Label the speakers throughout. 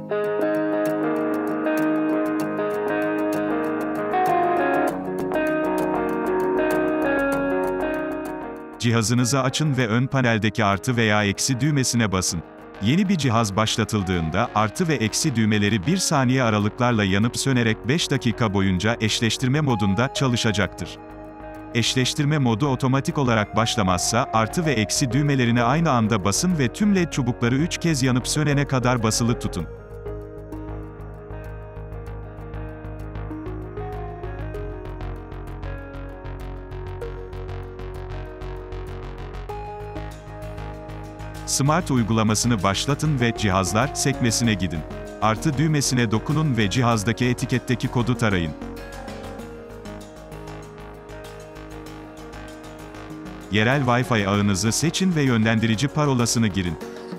Speaker 1: Cihazınızı açın ve ön paneldeki artı veya eksi düğmesine basın. Yeni bir cihaz başlatıldığında, artı ve eksi düğmeleri 1 saniye aralıklarla yanıp sönerek 5 dakika boyunca eşleştirme modunda çalışacaktır. Eşleştirme modu otomatik olarak başlamazsa, artı ve eksi düğmelerine aynı anda basın ve tüm LED çubukları 3 kez yanıp sönene kadar basılı tutun. Smart uygulamasını başlatın ve cihazlar sekmesine gidin. Artı düğmesine dokunun ve cihazdaki etiketteki kodu tarayın. Yerel Wi-Fi ağınızı seçin ve yönlendirici parolasını girin.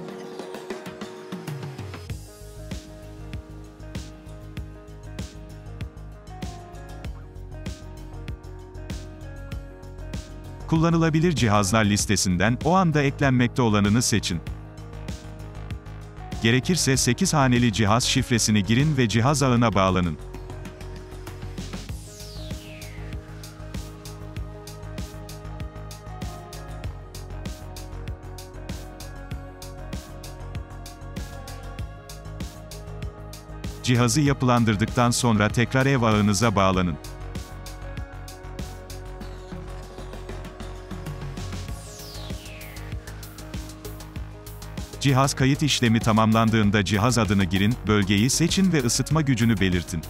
Speaker 1: Kullanılabilir cihazlar listesinden o anda eklenmekte olanını seçin. Gerekirse 8 haneli cihaz şifresini girin ve cihaz ağına bağlanın. Cihazı yapılandırdıktan sonra tekrar ev ağınıza bağlanın. Cihaz kayıt işlemi tamamlandığında cihaz adını girin, bölgeyi seçin ve ısıtma gücünü belirtin.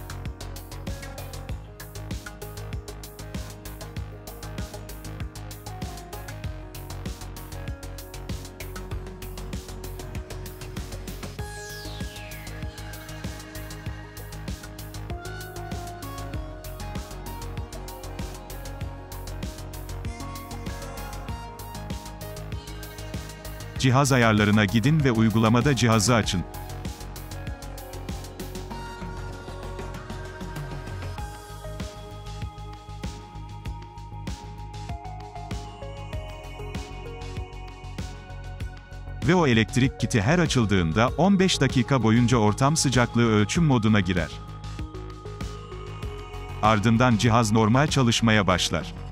Speaker 1: Cihaz ayarlarına gidin ve uygulamada cihazı açın. Ve o elektrik kiti her açıldığında 15 dakika boyunca ortam sıcaklığı ölçüm moduna girer. Ardından cihaz normal çalışmaya başlar.